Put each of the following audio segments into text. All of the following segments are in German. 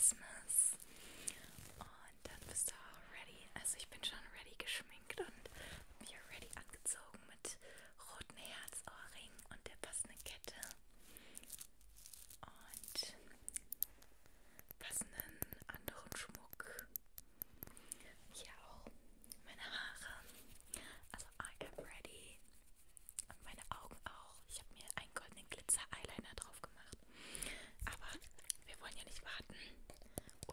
Christmas. Und dann bist du auch ready. Also ich bin schon ready geschminkt und mich auch ready angezogen mit roten Herzohrring und der passenden Kette und passenden anderen Schmuck. Hier auch meine Haare. Also I am ready. Und meine Augen auch. Ich habe mir einen goldenen Glitzer-Eyeliner drauf gemacht. Aber wir wollen ja nicht warten.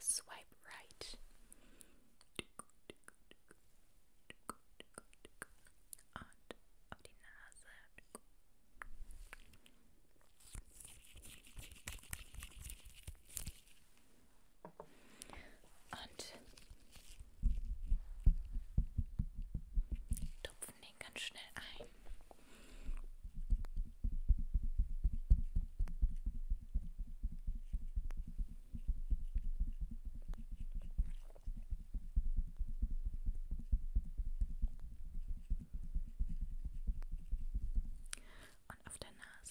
swipe right. Und auf die Nase. Und tupfen den ganz schnell ein. Und auf der Nase.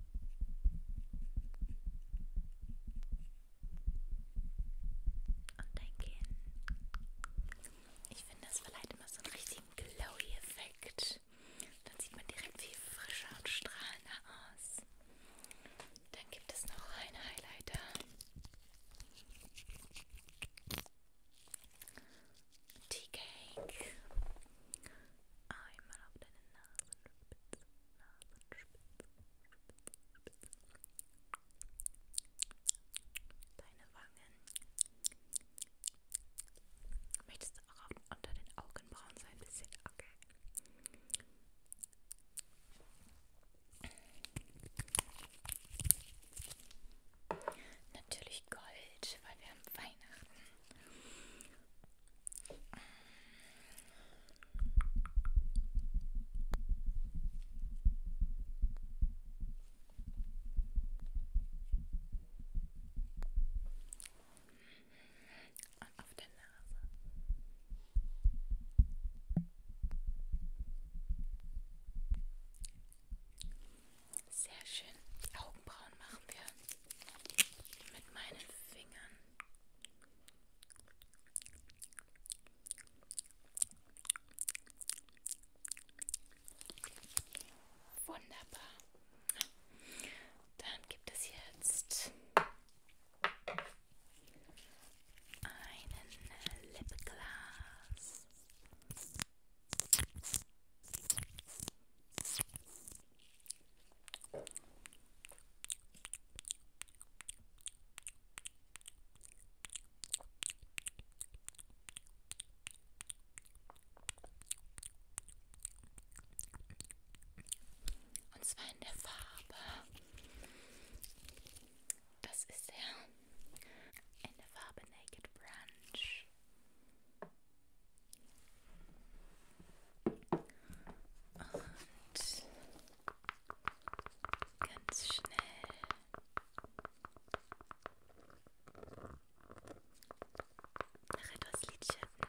Und dein Kinn. Ich finde, das verleiht immer so einen richtigen Glowy-Effekt. Dann sieht man direkt viel frischer und strahlender aus. Dann gibt es noch einen Highlighter. Tea Cake. Einmal auf deine Nasenspitze, deine Wangen. Möchtest du auch unter den Augenbrauen so ein bisschen? Okay. Natürlich Gold, weil wir haben Weihnachten. Und auf der Nase. Sehr schön. Die Augenbrauen machen wir mit meinen Fingern. Wunderbar. Dann gibt es jetzt einen Lipgloss. Und zwar in der Farbe. Das ist er. In der Farbe Naked Brunch. Und ganz schnell nach etwas Lidschatten.